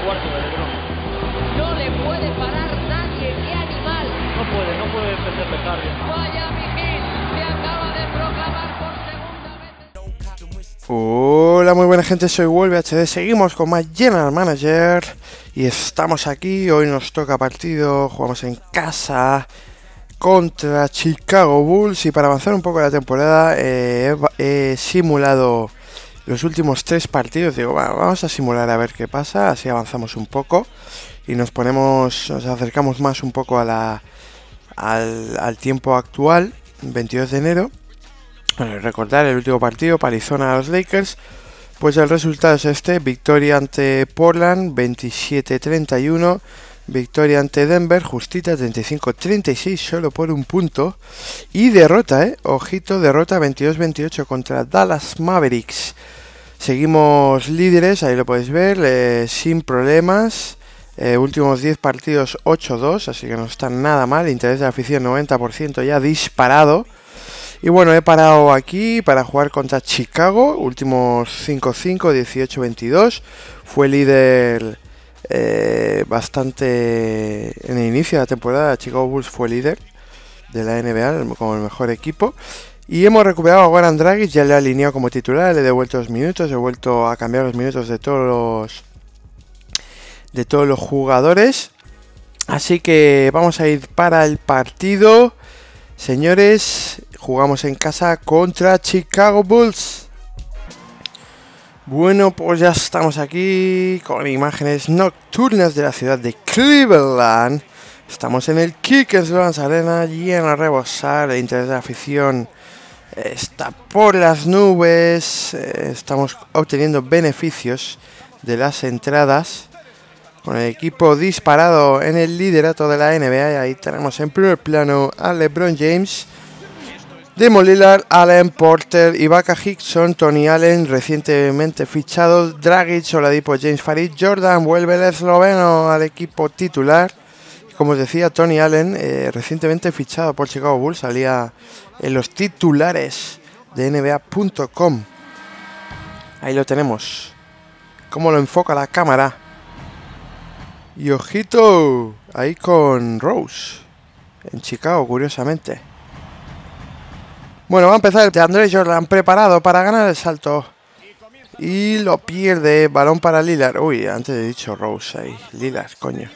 cuarto de LeBron. No le puede parar nadie, qué animal. No puede defenderle Harry. Vaya Mijin, se acaba de proclamar por segunda vez. Hola, muy buena gente, soy Wolve HD, seguimos con más General Manager y estamos aquí, hoy nos toca partido, jugamos en casa contra Chicago Bulls y para avanzar un poco la temporada he simulado los últimos 3 partidos, digo, vamos a simular a ver qué pasa, así avanzamos un poco y nos acercamos más un poco a al tiempo actual, 22 de enero. Bueno, recordar el último partido, palizona a los Lakers, pues el resultado es este, victoria ante Portland, 27-31, victoria ante Denver, justita, 35-36, solo por un punto, y derrota, ojito, derrota 22-28 contra Dallas Mavericks. Seguimos líderes, ahí lo podéis ver, sin problemas, últimos 10 partidos 8-2, así que no está nada mal, interés de la afición 90% ya disparado. Y bueno, he parado aquí para jugar contra Chicago, últimos 5-5, 18-22. Fue líder bastante en el inicio de la temporada. Chicago Bulls fue líder de la NBA como el mejor equipo. Y hemos recuperado a Goran Dragic, ya le he alineado como titular, le he devuelto los minutos, he vuelto a cambiar los minutos de todos los jugadores. Así que vamos a ir para el partido. Señores, jugamos en casa contra Chicago Bulls. Bueno, pues ya estamos aquí con imágenes nocturnas de la ciudad de Cleveland. Estamos en el Kickers Loans Arena, lleno a rebosar, el interés de la afición está por las nubes. Estamos obteniendo beneficios de las entradas. Con el equipo disparado en el liderato de la NBA, y ahí tenemos en primer plano a LeBron James, Damian Lillard, Allen, Porter, Ibaka, Hickson, Tony Allen, recientemente fichados, Dragic, Oladipo, James, Farid, Jordan, vuelve el esloveno al equipo titular. Como os decía, Tony Allen, recientemente fichado por Chicago Bulls, salía en los titulares de NBA.com. Ahí lo tenemos. ¿Cómo lo enfoca la cámara? Y ojito, ahí con Rose, en Chicago, curiosamente. Bueno, va a empezar el de Andre Jordan, preparado para ganar el salto. Y lo pierde, balón para Lillard. Uy, antes he dicho Rose ahí, Lillard, coño.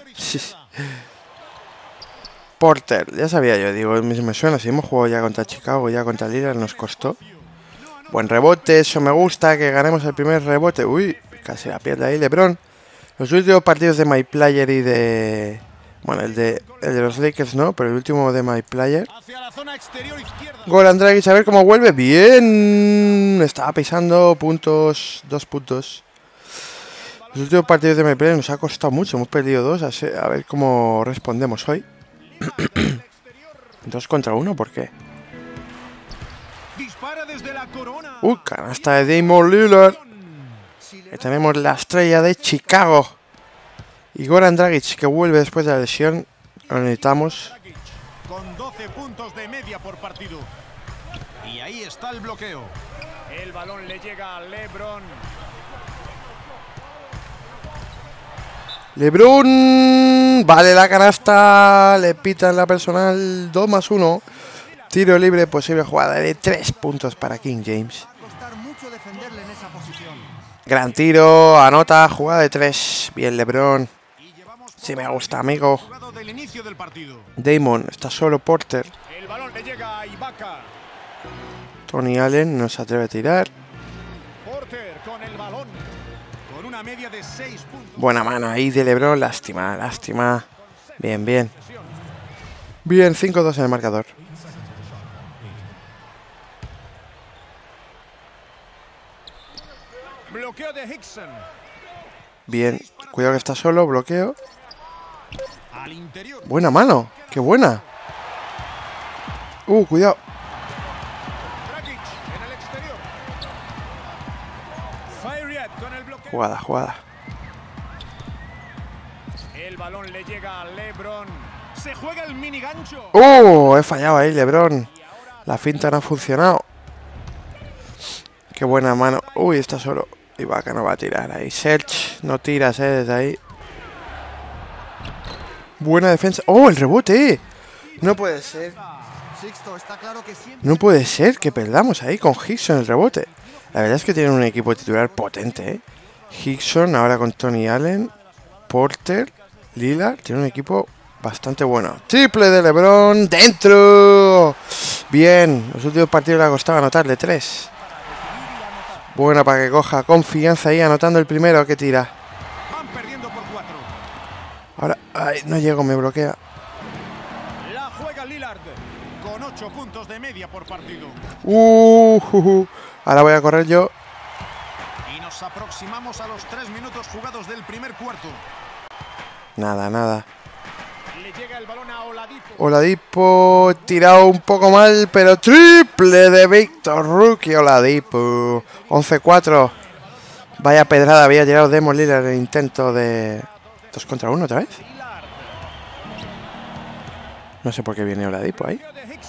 Porter, ya sabía yo, digo, me suena, si hemos jugado ya contra Chicago, ya contra Lillard, nos costó. Buen rebote, eso me gusta, que ganemos el primer rebote. Uy, casi la pierde ahí LeBron. Los últimos partidos de MyPlayer y de... Bueno, el de los Lakers no, pero el último de MyPlayer. Goran Dragic, a ver cómo vuelve. ¡Bien! Estaba pisando puntos, 2 puntos. Los últimos partidos de MyPlayer nos ha costado mucho, hemos perdido 2. A ver cómo respondemos hoy. 2 contra 1, ¿por qué? Canasta de Damian Lillard. Tenemos la estrella de Chicago. Y Goran Dragic, que vuelve después de la lesión. Lo necesitamos. Con 12 puntos de media por partido. Y ahí está el bloqueo. El balón le llega a LeBron. LeBron. Vale la canasta. Le pitan la personal. 2+1. Tiro libre, posible jugada de 3 puntos para King James. Gran tiro, anota, jugada de 3. Bien, LeBron. Sí me gusta, amigo. Damon, está solo Porter. El balón le llega a Ibaka. Tony Allen no se atreve a tirar. Porter con el balón. Con una media de 6 puntos. Buena mano ahí de LeBron, lástima, lástima. Bien, bien. Bien, 5-2 en el marcador. Bloqueo de Hickson. Bien, cuidado que está solo, bloqueo. Al interior. Buena mano, qué buena. Cuidado. Dragic en el exterior. Faried con el bloqueo. Jugada. El balón le llega a LeBron. Se juega el mini gancho. He fallado ahí, LeBron. La finta no ha funcionado. Qué buena mano. Está solo. Ibaka no va a tirar ahí. Serge, no tiras, desde ahí. Buena defensa. ¡Oh, el rebote! No puede ser. No puede ser que perdamos ahí con Hickson el rebote. La verdad es que tienen un equipo titular potente, ¿eh? Hickson ahora con Tony Allen, Porter, Lillard. Tiene un equipo bastante bueno. Triple de LeBron. ¡Dentro! Bien. Los últimos partidos le ha costado anotar de 3. Buena para que coja confianza ahí anotando el primero que tira. Van perdiendo por 4. Ahora, ay, no llego, me bloquea. La juega Lillard con 8 puntos de media por partido. Ahora voy a correr yo. Y nos aproximamos a los 3 minutos jugados del primer cuarto. Nada, nada. Le llega el balón a Oladipo. Oladipo tirado un poco mal, pero triple de Victor Rookie Oladipo. 11-4. Vaya pedrada había tirado Demo Lillard en el intento de 2 contra 1 otra vez. No sé por qué viene Oladipo ahí.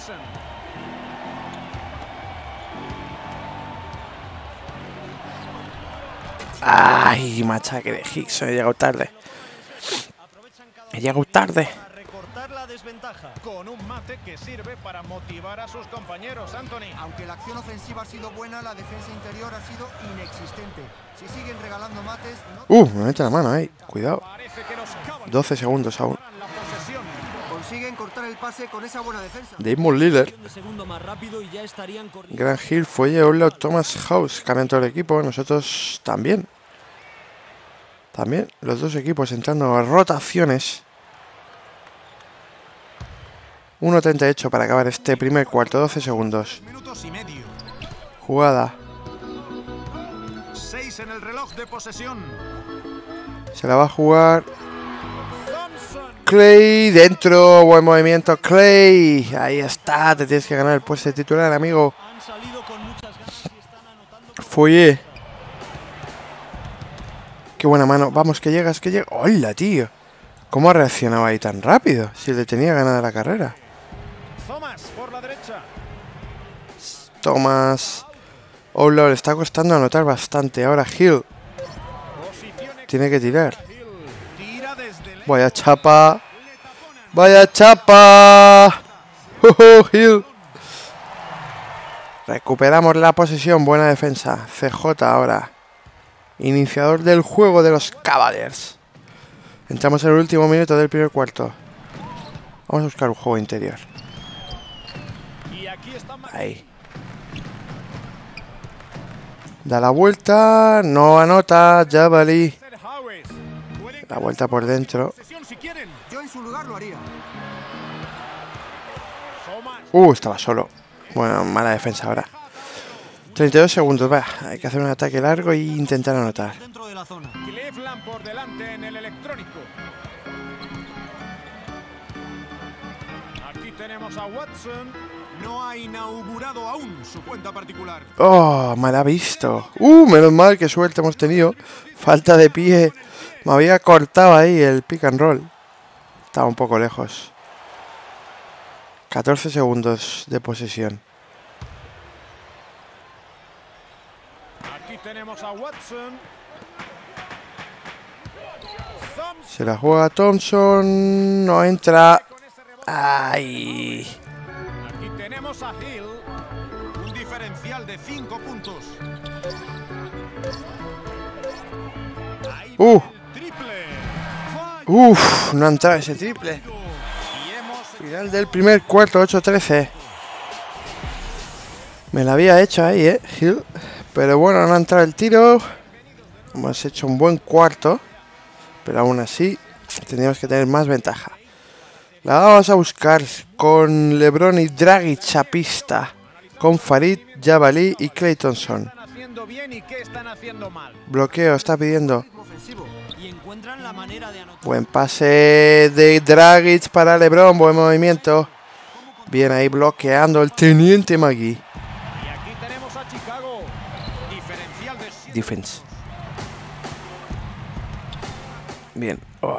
Ay, machaque de Hickson, he llegado tarde. He llegado tarde. Recortar la desventaja con un mate que sirve para motivar a sus compañeros, Anthony. Aunque la acción ofensiva ha sido buena, la defensa interior ha sido inexistente. Si siguen regalando mates, no... Me mete la mano ahí, cuidado. 12 segundos aún. Consiguen cortar el pase con esa buena defensa. Damon Lillard, Grant Hill, Foye, Outlaw, Thomas House. Cambian todo el equipo, nosotros también. También los dos equipos entrando a rotaciones. 1:38 para acabar este primer cuarto, 12 segundos. Minutos y medio. Jugada. 6 en el reloj de posesión. Se la va a jugar Clay, dentro, buen movimiento Clay. Ahí está, te tienes que ganar el puesto de titular, amigo. Foye. Qué buena mano. Vamos, que llegas, que llega. ¡Hola, tío! ¿Cómo ha reaccionado ahí tan rápido? Si le tenía ganada la carrera. Thomas por la derecha. Thomas. Outlaw le está costando anotar bastante. Ahora Hill. Tiene que tirar. Tira desde el... Vaya chapa. Vaya chapa. Hill. Recuperamos la posesión. Buena defensa. CJ ahora. Iniciador del juego de los Cavaliers. Entramos en el último minuto del primer cuarto. Vamos a buscar un juego interior. Ahí. Da la vuelta. No anota. Jabalí. La vuelta por dentro. Yo en su lugar lo haría. Estaba solo. Bueno, mala defensa ahora. 32 segundos, va. Hay que hacer un ataque largo e intentar anotar. Dentro de la zona. Cleveland por delante en el electrónico. Aquí tenemos a Watson. No ha inaugurado aún su cuenta particular. Oh, mal ha visto. Menos mal que suerte hemos tenido. Falta de pie. Me había cortado ahí el pick and roll. Estaba un poco lejos. 14 segundos de posesión. Aquí tenemos a Watson. Se la juega Thompson. No entra. Ay. Aquí tenemos a Hill. Un diferencial de 5 puntos. Triple. No ha entrado ese triple. Final del primer cuarto, 8-13. Me la había hecho ahí, Hill. Pero bueno, no ha entrado el tiro. Hemos hecho un buen cuarto. Pero aún así, tendríamos que tener más ventaja. La vamos a buscar con LeBron y Dragic a pista. Con Farid, Jabalí y Klay Thompson. Bloqueo, está pidiendo. Buen pase de Dragic para LeBron. Buen movimiento. Bien ahí bloqueando el teniente Magui. Defense. Bien.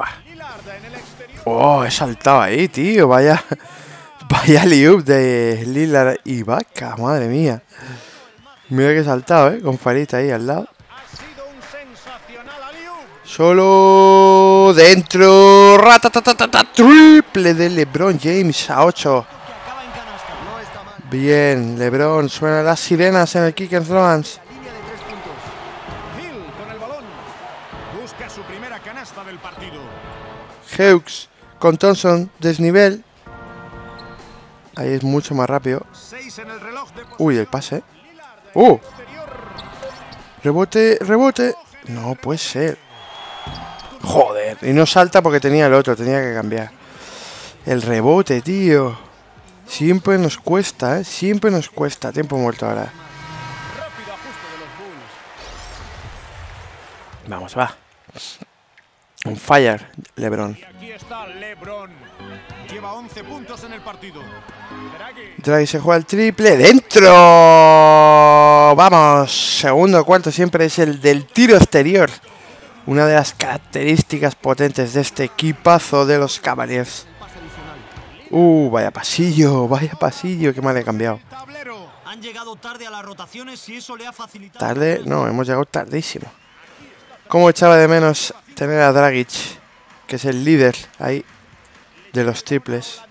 He saltado ahí, tío. Vaya alley-oop de Lillard y Vaca. Madre mía. Mira que he saltado, con Farid ahí al lado. Solo dentro. Ratatatata, triple de LeBron James a 8. Bien, LeBron, suenan las sirenas en el kick and runs. Línea de 3 puntos. Hill con el balón. Busca su primera canasta del partido. Hughes con Thompson, desnivel. Ahí es mucho más rápido. 6 en el reloj de Uy, el pase. exterior. Rebote, rebote. No puede ser. Joder, y no salta porque tenía el otro, tenía que cambiar. El rebote, tío. Siempre nos cuesta, ¿eh? Siempre nos cuesta. Tiempo muerto ahora. Rápido ajuste de los Bulls. Vamos, va. On fire, LeBron. Y aquí está LeBron. Lleva 11 puntos en el partido. Draghi. Draghi se juega el triple. ¡Dentro! Vamos. Segundo cuarto siempre es el del tiro exterior. Una de las características potentes de este equipazo de los Cavaliers. Vaya pasillo, que mal he cambiado. Tablero. Han llegado tarde a las rotaciones y eso le ha facilitado. Tarde, no, hemos llegado tardísimo. Cómo echaba de menos tener a Dragic, que es el líder ahí de los triples.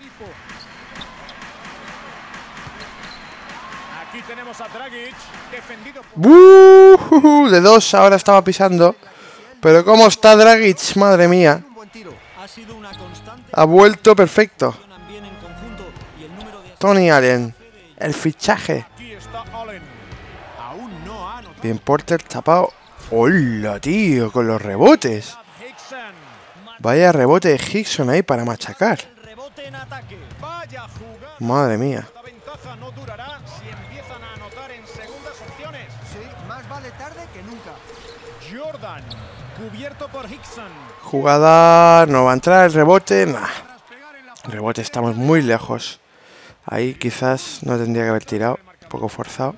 Aquí tenemos a Dragic. Defendido por... De 2 ahora estaba pisando. Pero cómo está Dragic, madre mía. Un buen tiro. Ha sido una constante. Ha vuelto perfecto. Funcionan bien en conjunto y el número de Tony Allen, el fichaje. Aquí está Allen. Aún no ha anotado. Bien Porter tapado. ¡Hola, tío! Con los rebotes. Hickson. Vaya rebote de Hickson ahí para machacar. el rebote en ataque. Vaya jugada. Madre mía. La ventaja no durará si empiezan a anotar en segundas opciones. Sí, más vale tarde que nunca. Jordan, cubierto por Hickson. Jugada, no va a entrar el rebote. Nah. El rebote, estamos muy lejos. Ahí quizás no tendría que haber tirado. Un poco forzado.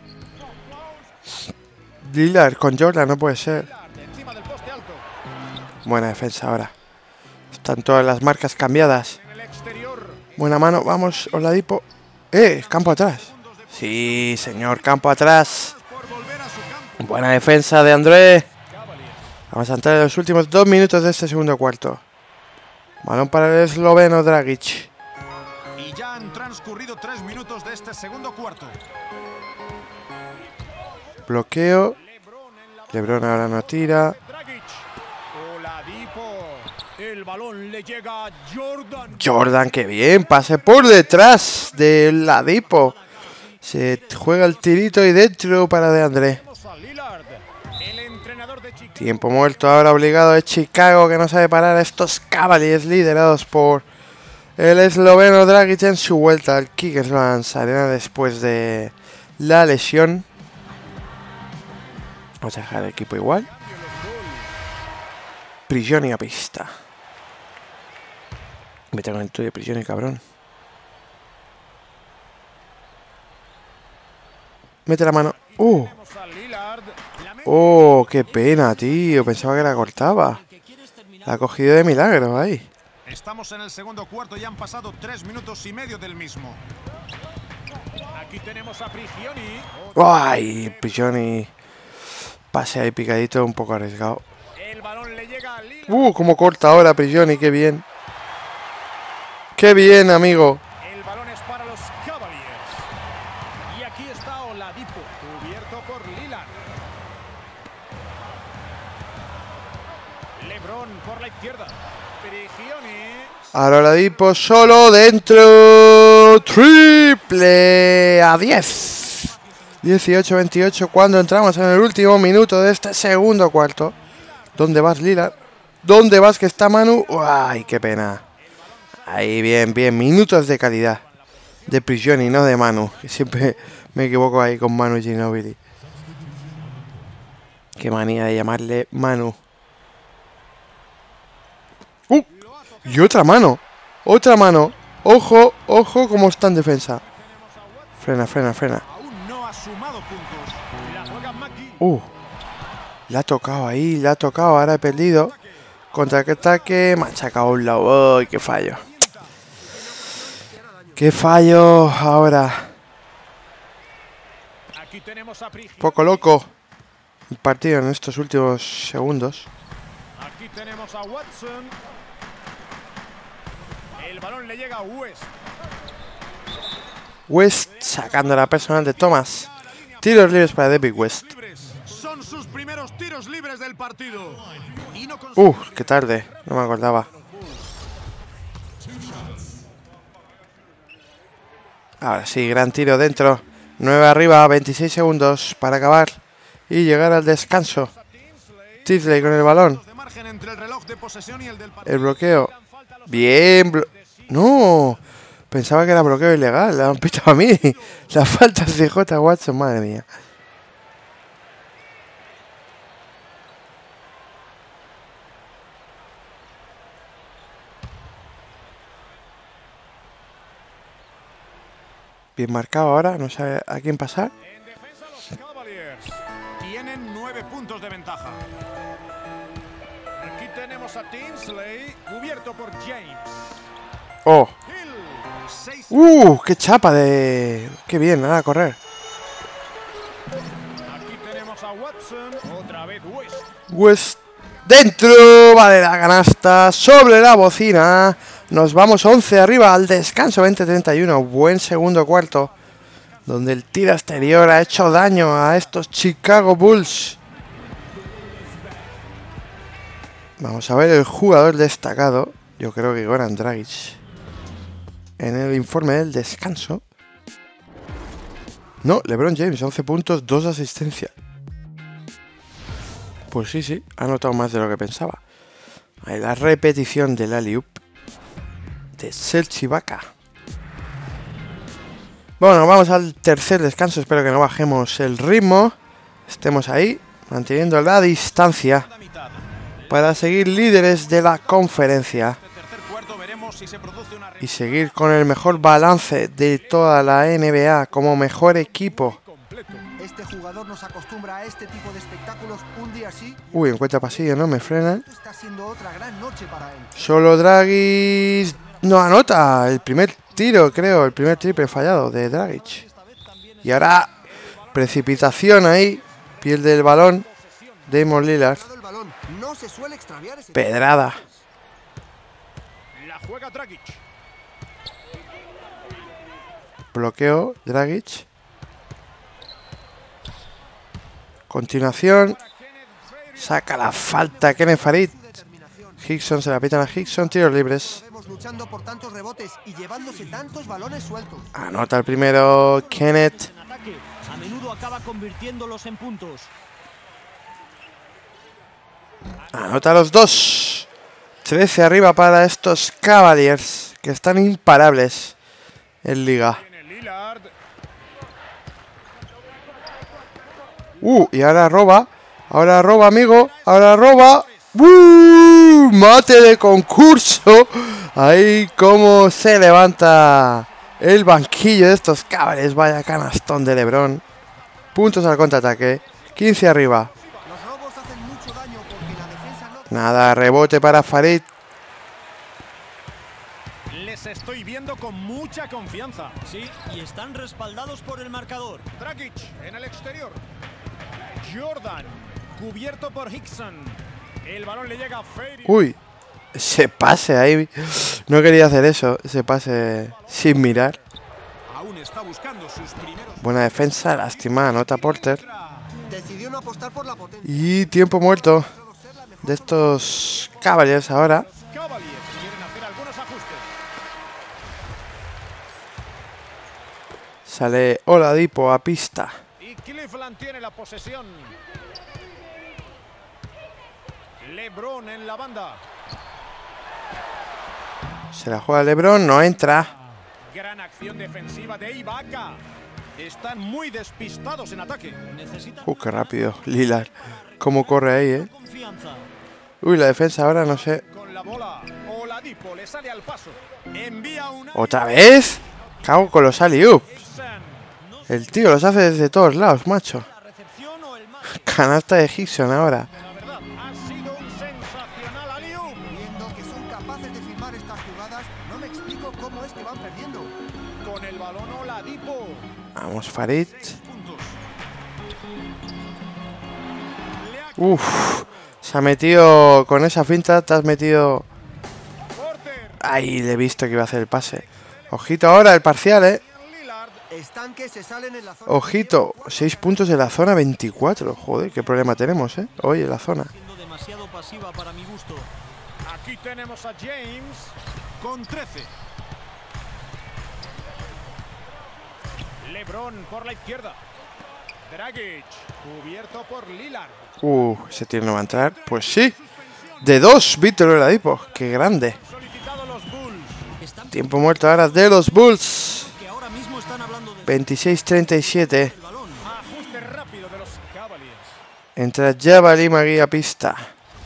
Lillard con Jordan, no puede ser. Encima del poste alto. Buena defensa ahora. Están todas las marcas cambiadas. En el exterior. Buena mano, vamos, Oladipo. Campo atrás. Sí, señor, campo atrás. Por volver a su campo. Buena defensa de André. Cavaliers. Vamos a entrar en los últimos 2 minutos de este segundo cuarto. Balón para el esloveno Dragic. Y ya han transcurrido 3 minutos de este segundo cuarto. Bloqueo. LeBron en la LeBron ahora no tira. Dragic. Oladipo. El balón le llega a Jordan. Jordan, qué bien. Pase por detrás de Oladipo. Se juega el tirito y dentro para de André. Tenemos a Lillard. El entrenador de Chicago. Tiempo muerto ahora obligado de Chicago, que no sabe parar a estos Cavaliers liderados por el esloveno Dragic en su vuelta al Kickers Vans Arena después de la lesión. Vamos a dejar el equipo igual. Prigioni a pista. Vete con el tuyo, Prigioni, cabrón. Mete la mano. Tenemos a Lillard. La Qué pena, tío. Pensaba que la cortaba. La ha cogido de milagro ahí. Estamos en el segundo cuarto y han pasado 3 minutos y medio del mismo. Aquí tenemos a Prigioni. ¡Ay! Prigioni. Pase ahí picadito, un poco arriesgado. El balón le llega a Lillard. Cómo corta ahora Prigioni, qué bien. ¡Qué bien, amigo! El balón es para los Cavaliers. Y aquí está Oladipo, cubierto por Lillard. LeBron por la izquierda. Prigioni. Ahora Oladipo solo dentro. Triple a 10. 18-28 cuando entramos en el último minuto de este segundo cuarto. ¿Dónde vas, Lillard? ¿Dónde vas que está Manu? ¡Ay, qué pena! Ahí, bien, bien. Minutos de calidad. De Prigioni, no de Manu. Siempre me equivoco ahí con Manu Ginobili. Qué manía de llamarle Manu. Y otra mano. Otra mano. Ojo, ojo cómo está en defensa. Frena, frena, frena. Aún no ha sumado puntos. La juega Mackie. Le ha tocado ahí, le ha tocado. Ahora he perdido. Contraataque. Machaca a un lado. ¡Ay, qué fallo! ¡Qué fallo ahora! Aquí tenemos a Prigioni. Poco loco el partido en estos últimos segundos. Aquí tenemos a Watson. El balón le llega a West. West sacando la personal de Thomas. Tiros libres para David West. Son sus primeros tiros libres del partido. Y no Qué tarde, no me acordaba. Ahora sí, gran tiro dentro. 9 arriba, 26 segundos para acabar y llegar al descanso. Tinsley con el balón. El bloqueo. Bien. No. Pensaba que era bloqueo ilegal. La han pitado a mí. La falta de J. Watson, madre mía. Bien marcado ahora, no sabe a quién pasar. En defensa los Cavaliers tienen 9 puntos de ventaja. Aquí tenemos a Tinsley, cubierto por James. Oh. Hill, 6. Qué chapa de... Qué bien, nada a correr. Aquí tenemos a Watson, otra vez West. West dentro, vale la canasta, sobre la bocina. Nos vamos 11 arriba al descanso, 20-31. Buen segundo cuarto, donde el tiro exterior ha hecho daño a estos Chicago Bulls. Vamos a ver el jugador destacado. Yo creo que Goran Dragic. En el informe del descanso. No, LeBron James, 11 puntos, 2 asistencias. Pues sí, ha anotado más de lo que pensaba. Ahí la repetición del alley-oop de Serge Ibaka. Bueno, vamos al tercer descanso. Espero que no bajemos el ritmo. Estemos ahí, manteniendo la distancia para seguir líderes de la conferencia y seguir con el mejor balance de toda la NBA como mejor equipo. Este jugador nos acostumbra a este tipo de espectáculos un día sí. Encuentra pasillo, ¿no? Me frenan. Está siendo otra gran noche para él. Solo Dragic no anota el primer tiro, creo, el primer triple fallado de Dragic. Y ahora precipitación ahí, pierde el balón Damian Lillard. No se suele extraviar ese... Pedrada. La juega Dragic. Bloqueo Dragic. Continuación. Saca la falta Kenneth Farid. Hickson, se la pitan a Hickson, tiros libres. Luchando por tantos rebotes y llevándose tantos balones sueltos. Anota el primero Kenneth. A menudo acaba convirtiéndolos en puntos. Anota los dos. 13 arriba para estos Cavaliers, que están imparables en liga. Y ahora roba. Ahora roba, amigo. Ahora roba. Mate de concurso. Ahí como se levanta el banquillo de estos Cavaliers. Vaya canastón de LeBron. Puntos al contraataque. 15 arriba. Los robos hacen mucho daño porque la defensa no... Nada, rebote para Farid. Les estoy viendo con mucha confianza. Sí, y están respaldados por el marcador. Dragic en el exterior. Jordan, cubierto por Hickson. El balón le llega a Farid. Ese pase ahí. No quería hacer eso. Ese pase sin mirar. Aún está buscando sus primeros... Buena defensa, lástima, anota Porter. Decidió no apostar por la potencia. Y tiempo muerto de estos Cavaliers ahora. Cavaliers quieren hacer algunos ajustes. Sale Oladipo a pista. Y Cleveland tiene la posesión. LeBron en la banda. Se la juega LeBron, no entra. Gran acción defensiva de Ibaka. Están muy despistados en ataque. Qué rápido, Lillard. Cómo corre ahí, Confianza. La defensa ahora no sé. Con la bola, Oladipo le sale al paso. Envía una... ¿Otra vez? Cago con los alley-oops. El tío los hace desde todos lados, macho. La recepción o el más. Canasta de Hickson ahora. La verdad, ha sido un sensacional alley-oop. Viendo que son capaces de firmar estas jugadas, no me explico cómo es que van perdiendo. Con el balón Oladipo. Vamos, Farid. 6 puntos. Se ha metido con esa finta, te has metido... Ahí le he visto que iba a hacer el pase. Ojito ahora el parcial, Estanque se salen en la zona. Ojito, 6 puntos de la zona 24. Joder, qué problema tenemos, hoy en la zona. Siendo demasiado pasiva para mi gusto. Aquí tenemos a James con 13. LeBron por la izquierda. Dragic cubierto por Lillard. Ese tiro no va a entrar. Pues sí. De 2, Víctor Oladipo. Qué grande. Solicitado los Bulls. Tiempo muerto ahora de los Bulls. Que ahora mismo están hablando de 26-37. el balón. Ajuste rápido de los Cavaliers. Entra Jabari Magui a pista.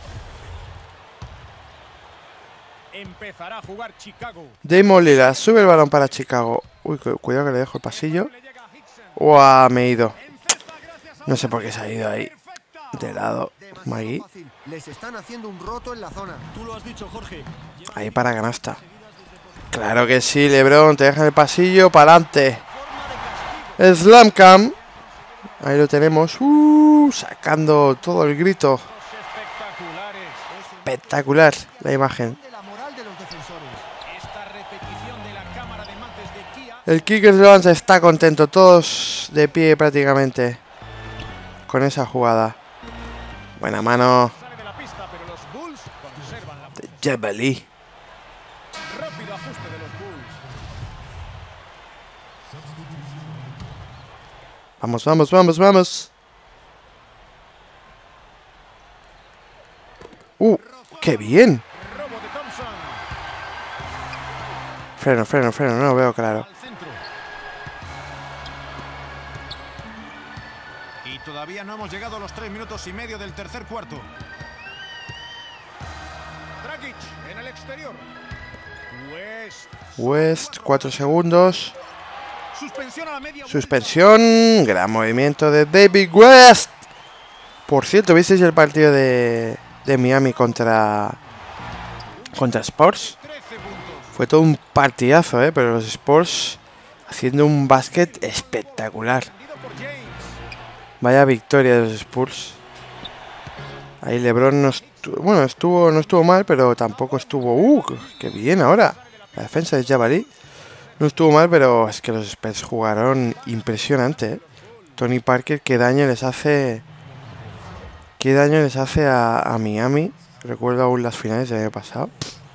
Empezará a jugar Chicago. Damon Lillard sube el balón para Chicago. Uy, cuidado que le dejo el pasillo. Me he ido. No sé por qué se ha ido ahí. De lado. Magui. Les están haciendo un roto en la zona. Tú lo has dicho, Jorge. Ahí para canasta. Claro que sí, LeBron. Te deja en el pasillo. Para adelante. Slam Cam. Ahí lo tenemos. Sacando todo el grito. Espectacular la imagen. La moral de los defensores. Esta repetición de la cámara de mates de Kia. El Kickers Loans está contento. Todos de pie prácticamente. Con esa jugada. Buena mano Sale de la pista, pero los Bulls conservan la de Jabari. rápido ajuste de los Bulls. Vamos. ¡Qué bien! Robo de Thompson Freno, no lo veo claro. al centro. Y todavía no hemos llegado a los 3 minutos y medio del tercer cuarto. Dragic en el exterior. West, 4 segundos. Suspensión a la media. Suspensión. Gran movimiento de David West. Por cierto, ¿visteis el partido de Miami contra Spurs? 13 puntos. Fue todo un partidazo, pero los Spurs haciendo un básquet espectacular. Defendido por James. Vaya victoria de los Spurs. Ahí LeBron no estuvo mal, pero tampoco estuvo... ¡Qué bien ahora! La defensa de Jabari no estuvo mal, pero es que los Spurs jugaron impresionante, Tony Parker, qué daño les hace... ¿Qué daño les hace a Miami? Recuerdo aún las finales del año pasado.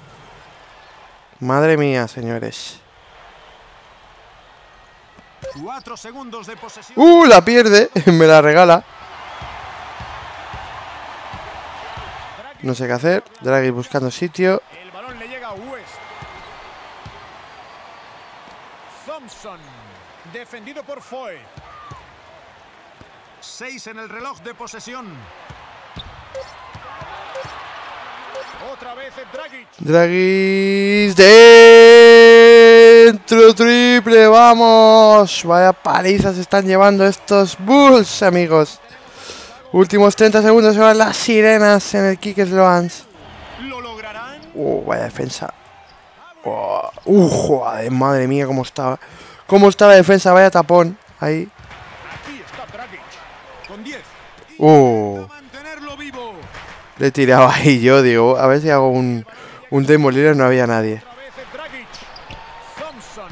Madre mía, señores. 4 segundos de posesión. La pierde. Me la regala. No sé qué hacer. Draghi buscando sitio. El balón le llega a West. Thompson. Defendido por Foy. 6 en el reloj de posesión. Otra vez Dragic. Draghi dentro, triple, vamos. Vaya palizas están llevando estos Bulls, amigos. Últimos 30 segundos, se van las sirenas en el Kickers Loans. ¿Lo lograrán? Vaya defensa. Joder, madre mía, cómo está la defensa, vaya tapón. Ahí. Aquí está Dragic. Con 10. Mantenerlo vivo. Le he tirado ahí yo, digo, a ver si hago un demolidor, no había nadie. Otra vez Dragic. Thompson.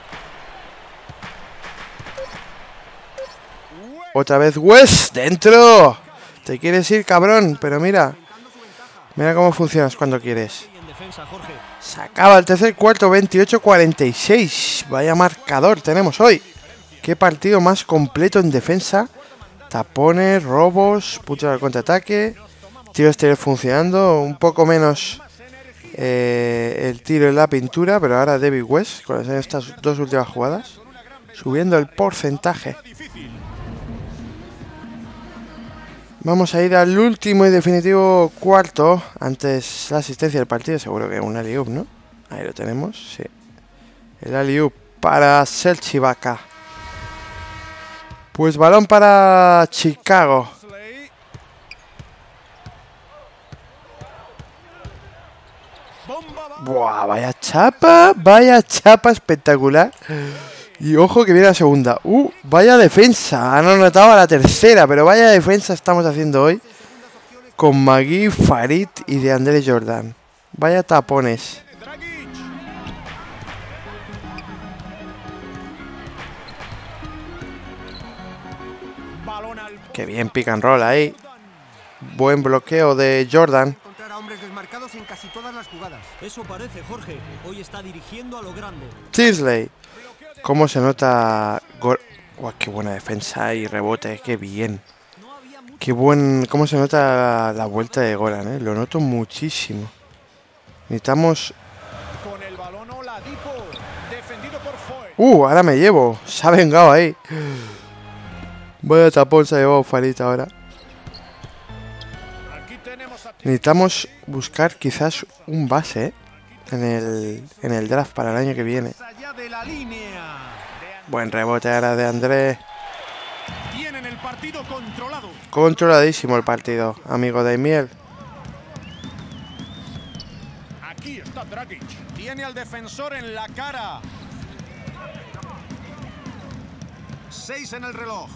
Otra vez West, dentro. Te quieres ir, cabrón, pero mira cómo funcionas cuando quieres. En defensa, Jorge. Se acaba el tercer cuarto, 28-46. Vaya marcador tenemos hoy. Qué partido más completo en defensa. Tapones, robos, putos al contraataque. Tiro exterior funcionando. Un poco menos el tiro en la pintura. Pero ahora David West, con estas dos últimas jugadas, subiendo el porcentaje. Vamos a ir al último y definitivo cuarto. Antes la asistencia del partido, seguro que un alley-oop, ¿no? Ahí lo tenemos, sí. El alley-oop para Serge Ibaka. Pues balón para Chicago. Buah, vaya chapa espectacular. Y ojo que viene la segunda. Vaya defensa. Han anotado a la tercera, pero vaya defensa estamos haciendo hoy. con Magui, Farid y de André Jordan. Vaya tapones. Qué bien pick and roll ahí. Buen bloqueo de Jordan. Encontrar a hombres desmarcados en casi todas las jugadas. Eso parece, Jorge. Hoy está dirigiendo a lo grande. Tisley. ¿Cómo se nota? Uah, qué buena defensa y rebote. Qué bien. Qué buen. ¿Cómo se nota la vuelta de Goran? Lo noto muchísimo. Necesitamos. Con el balón Oladipo, defendido por Foy. Ahora me llevo. Se ha vengado ahí. Vaya tapón se ha llevado Farid ahora. Necesitamos buscar quizás un base en el draft para el año que viene. Buen rebote ahora de André. Tienen el partido controlado. Controladísimo el partido, amigo de Miel. Aquí está Dragic. Tiene al defensor en la cara. 6 en el reloj.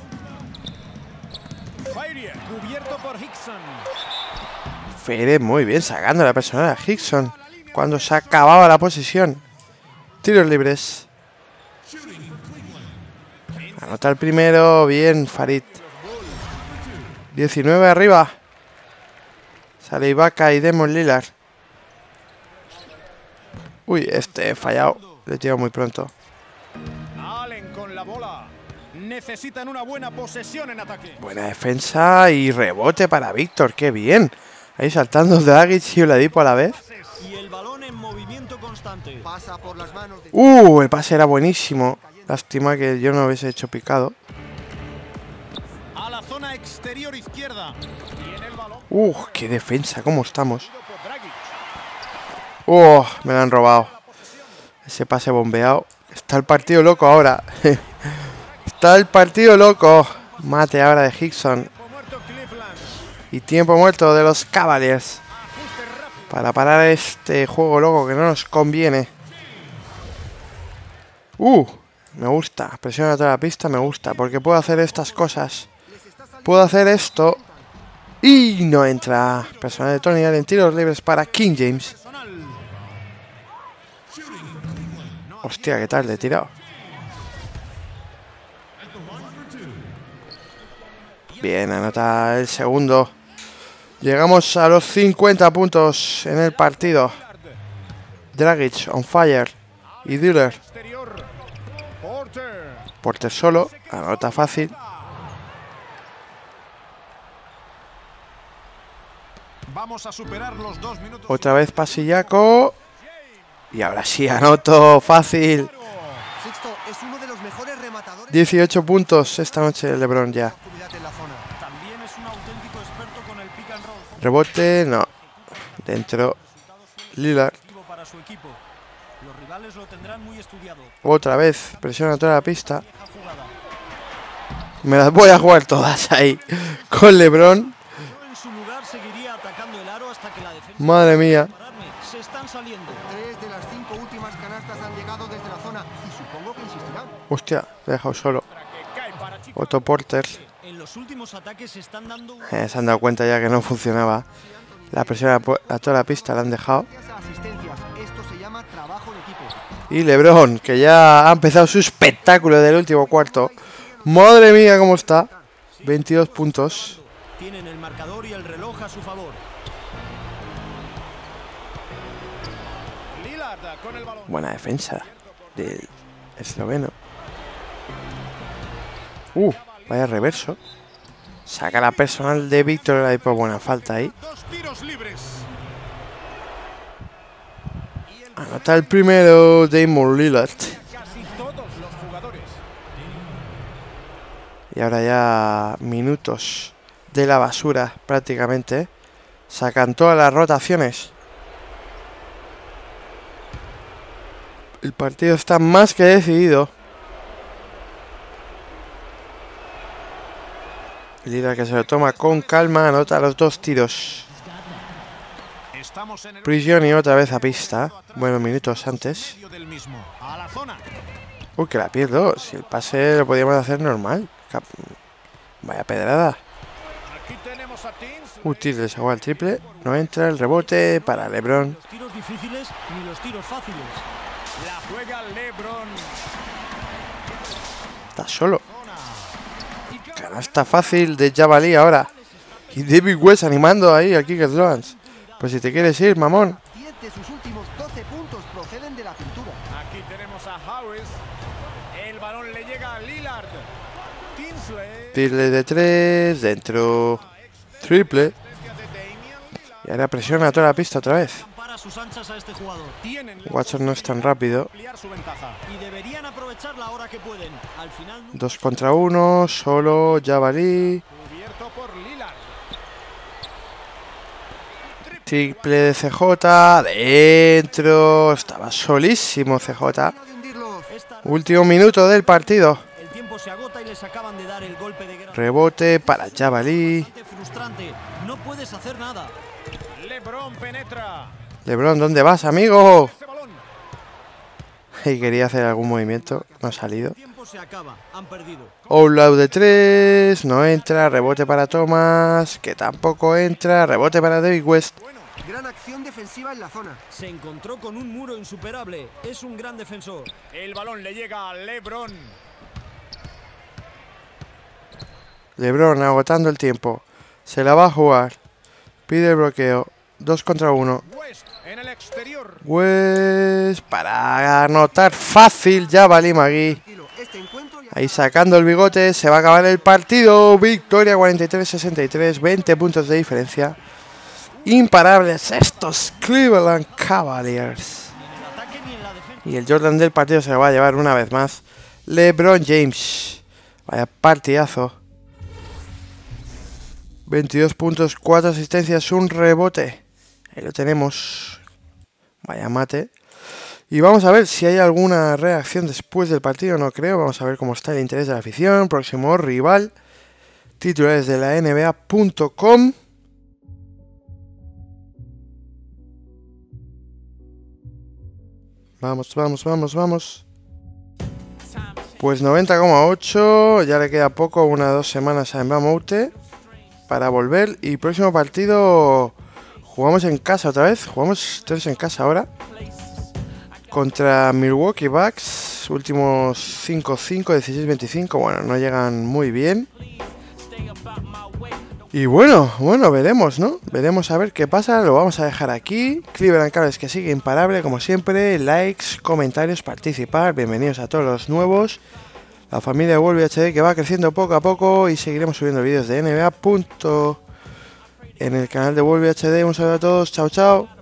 Fairie, cubierto por Hickson. Fede muy bien sacando la personal a Hickson cuando se acababa la posesión. Tiros libres. Anota el primero. Bien, Farid. 19 arriba. Sale Ibaka y Damon Lillard. Uy, he fallado. Le he tirado muy pronto. Allen con la bola. Necesitan una buena posesión en ataque. Buena defensa y rebote para Víctor. ¡Qué bien! Ahí saltando Dragic y Oladipo a la vez. Y el balón en movimiento constante. Pasa por las manos de... El pase era buenísimo. Lástima que yo no hubiese hecho picado. A la zona exterior izquierda. Tiene el balón. ¡Qué defensa! ¿Cómo estamos? Por Dragic. Me lo han robado. Ese pase bombeado. Está el partido loco ahora. Está el partido loco. Mate ahora de Hickson. Y tiempo muerto de los Cavaliers. Para parar este juego loco que no nos conviene. Me gusta. Presiona toda la pista, me gusta. Porque puedo hacer estas cosas. Puedo hacer esto. Y no entra. Personal de Tony Allen. Tiros libres para King James. Hostia, qué tal le he tirado. Bien, anota el segundo. Llegamos a los 50 puntos en el partido. Dragic on fire. Y Diller. Porter solo. Anota fácil. Vamos a superar los 2 minutos. Otra vez pasillaco. Y ahora sí, anoto fácil. Sixto es uno de los mejores rematadores. 18 puntos esta noche LeBron ya. También es un auténtico experto con el pick and roll. Rebote, no. Dentro. Lillard. Para su equipo. Los rivales lo tendrán muy estudiado. Otra vez. Presiona toda la pista. Me las voy a jugar todas ahí. Con LeBron. En su lugar seguiría atacando el aro hasta que la defensa. Madre mía. Se están saliendo. 3 de las 5 últimas canastas han llegado desde la zona y supongo que insistirán. Hostia, le he dejado solo. Otto Porter. En los últimos ataques se están dando. Se han dado cuenta ya que no funcionaba. La presión a toda la pista la han dejado. Asistencias. Esto se llama trabajo de equipo. Y LeBron, que ya ha empezado su espectáculo del último cuarto. Madre mía, cómo está. 22 puntos. Tienen el marcador y el reloj a su favor. Con el balón. Buena defensa del esloveno. Vaya reverso. Saca la personal de Víctor. Ahí por buena falta ahí. 2 tiros libres. Anota el primero Damon Lillard. Casi todos los jugadores. Y ahora ya minutos de la basura prácticamente. Sacan todas las rotaciones. El partido está más que decidido. Lillard que se lo toma con calma, anota los 2 tiros. Prigioni otra vez a pista. Buenos minutos antes. Que la pierdo. Si el pase lo podíamos hacer normal. Vaya pedrada. Aquí tenemos Útil desagua el triple. No entra el rebote para LeBron. Los tiros difíciles ni los tiros fáciles. La juega LeBron. Está solo. Canasta fácil de Jabalí ahora. Y David West animando ahí al Kicker Jones. Pues si te quieres ir, mamón. 10 de sus últimos 12 puntos proceden de la pintura. Aquí tenemos a Harris. El balón le llega a Lillard. Tinsley. Triple de 3. Dentro. Triple. Y ahora presiona toda la pista otra vez. Para sus anchas a este jugador. Watson no es tan rápido. Ampliar su ventaja. Y deberían aprovecharla ahora que pueden. Al final 2 contra 1. Solo Jabalí. Cubierto por Lillard. Triple de CJ. Dentro. Estaba solísimo CJ. De hundirlos. esta Último minuto del partido. el tiempo se agota y les acaban de dar el golpe de grado. Rebote para Jabalí. Frustrante. No puedes hacer nada. LeBron penetra. LeBron, ¿dónde vas, amigo? Ese balón. Y quería hacer algún movimiento. No ha salido. El tiempo se acaba. Han perdido. All-out de 3. No entra. Rebote para Thomas. Que tampoco entra. Rebote para David West. Gran acción defensiva en la zona. Se encontró con un muro insuperable. Es un gran defensor. El balón le llega a LeBron. LeBron agotando el tiempo. Se la va a jugar. Pide el bloqueo. 2 contra 1. West en el exterior. West para anotar fácil. Jabalí Magui. Este encuentro ya Ahí sacando el bigote. Se va a acabar el partido. Victoria 43-63. 20 puntos de diferencia. Imparables estos Cleveland Cavaliers. En el ataque ni en la defensa. Y el Jordan del partido se lo va a llevar una vez más LeBron James. Vaya partidazo. 22 puntos, 4 asistencias, un rebote. Ahí lo tenemos. Vaya mate. Y vamos a ver si hay alguna reacción después del partido. No creo. Vamos a ver cómo está el interés de la afición. Próximo rival. Titulares de la NBA.com. Vamos, vamos, vamos, vamos. Pues 90,8. Ya le queda poco, 1 o 2 semanas a Embamoute para volver. Y próximo partido jugamos en casa otra vez. Jugamos 3 en casa ahora. Contra Milwaukee Bucks. Últimos 5-5, 16-25. Bueno, no llegan muy bien. Y bueno, veremos, ¿no? Veremos a ver qué pasa. Lo vamos a dejar aquí. Cleveland Cavaliers que sigue imparable, como siempre. Likes, comentarios, participar. Bienvenidos a todos los nuevos. La familia de Wolby HD que va creciendo poco a poco. Y seguiremos subiendo vídeos de NBA. En el canal de Wolby HD. Un saludo a todos. Chao, chao.